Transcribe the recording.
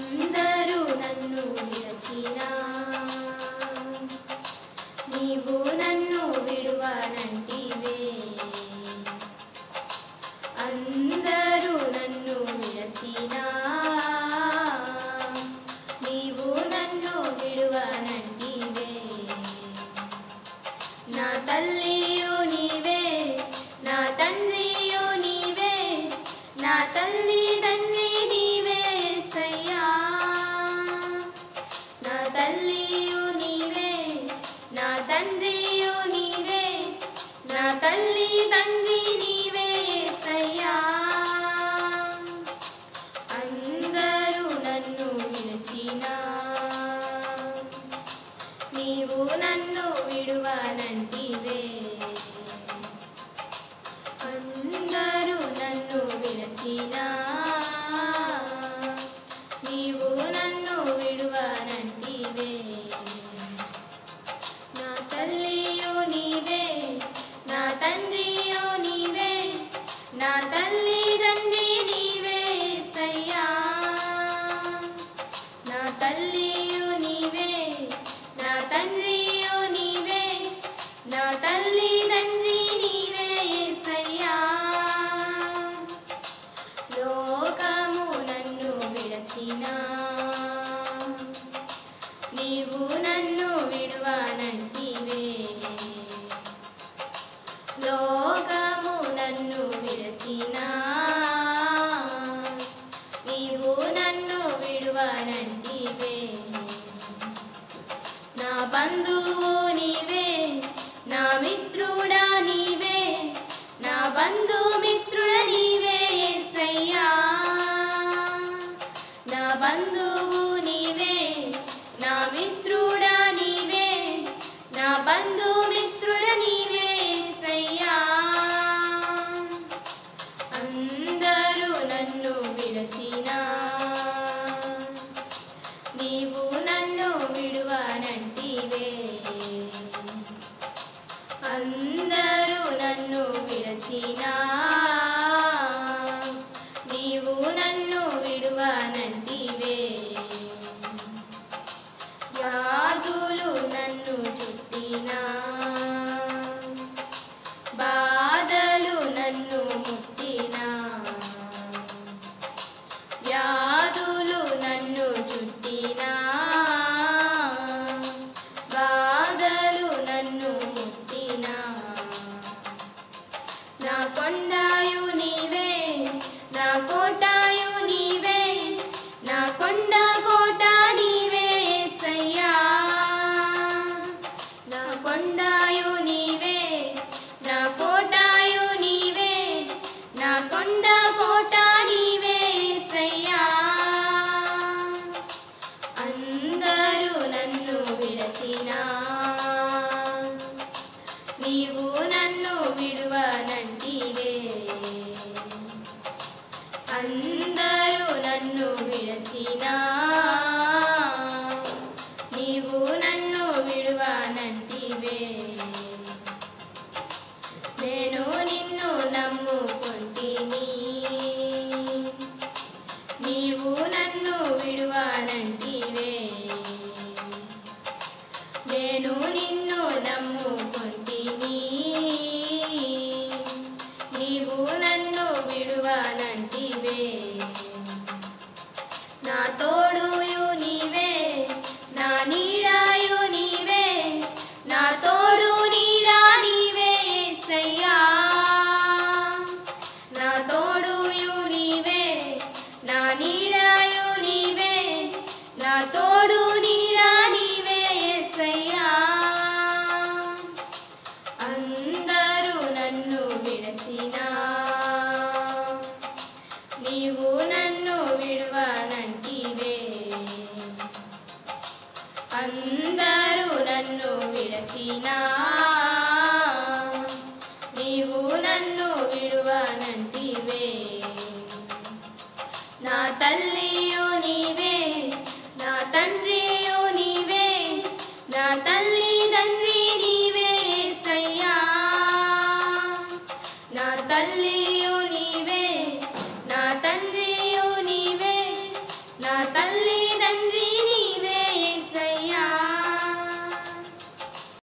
అందరూ నన్ను విడచినా నీవు నన్ను విడువనంటివే అందరూ నన్ను విడచినా నీవు నన్ను విడువనంటివే నా తల్లియు నీవే నా తండ్రియు నీవే నా తల్లి తండ్రి నీవే యేసయ్యా నా తల్లియు నీవే నా తండ్రియు నీవే నా తల్లి తండ్రి నీవే యేసయ్యా అందరూ నన్ను విడచినా నీవు నన్ను విడువనంటివే అందరూ నన్ను విడచినా నీవు నన్ను విడువనంటివే నా తల్లియు నీవే నా తండ్రియు నీవే నా తల్లి తండ్రి నీవే యేసయ్యా నా తల్లియు నీవే నా తండ్రియు నీవే నా తల్లి తండ్రి నీవే యేసయ్యా లోకము నన్ను విడచినా నీవు నన్ను విడువనంటివే లోకము నన్ను విడచినా నీవు నన్ను విడువనంటివే నా బంధువు నీవే నా మిత్రుడా నీవే నా బంధుమిత్రుడ నీవే యేసయ్యా నా బంధువు నీవే నా మిత్రుడా నీవే నా బంధుమిత్రుడ నీవే యేసయ్యా అందరూ నన్ను విడచినా నీవు నన్ను విడువనంటివే అందరూ నన్ను విడచినా నీవు నన్ను విడువనంటివే వ్యాధులు నన్ను చుట్టినా బాధలు నన్ను ముట్టినా వ్యాధులు నన్ను చుట్టినా బాధలు నన్ను ముట్టినా నా కొండాయు నీవే నా కోటాయు నీవే నా కొండ కోట నీవే యేసయ్యా నా కొండాయు నీవే నా కోటాయు నీవే నా కొండ కోట నీవే యేసయ్యా అందరూ నన్ను విడచినా నీవు నన్ను విడువనంటివే అందరూ నన్ను విడచినా నీవు నన్ను విడువనంటివే నేను నిన్ను నమ్ముకొంటిని నీవు నన్ను విడువనంటివే నేను నిన్ను నమ్ముకొంటిని నీవు నన్ను విడువనంటివే నా తోడుయు నీవే నా నీడాయు నీవే నా తోడు నీడా నీవే యేసయ్యా నా తోడుయు నీవే నా నీడాయు నీవే నా తోడు నీడా నీవే యేసయ్యా అందరూ నన్ను విడచినా నీవు నన్ను విడువనంటివే అందరూ నన్ను విడచినా నీవు నన్ను విడువనంటివే నా తల్లియు నీవే నా తండ్రియు నీవే నా తల్లి తండ్రి నీవే యేసయ్యా నా తల్లియు నీవే నా తండ్రి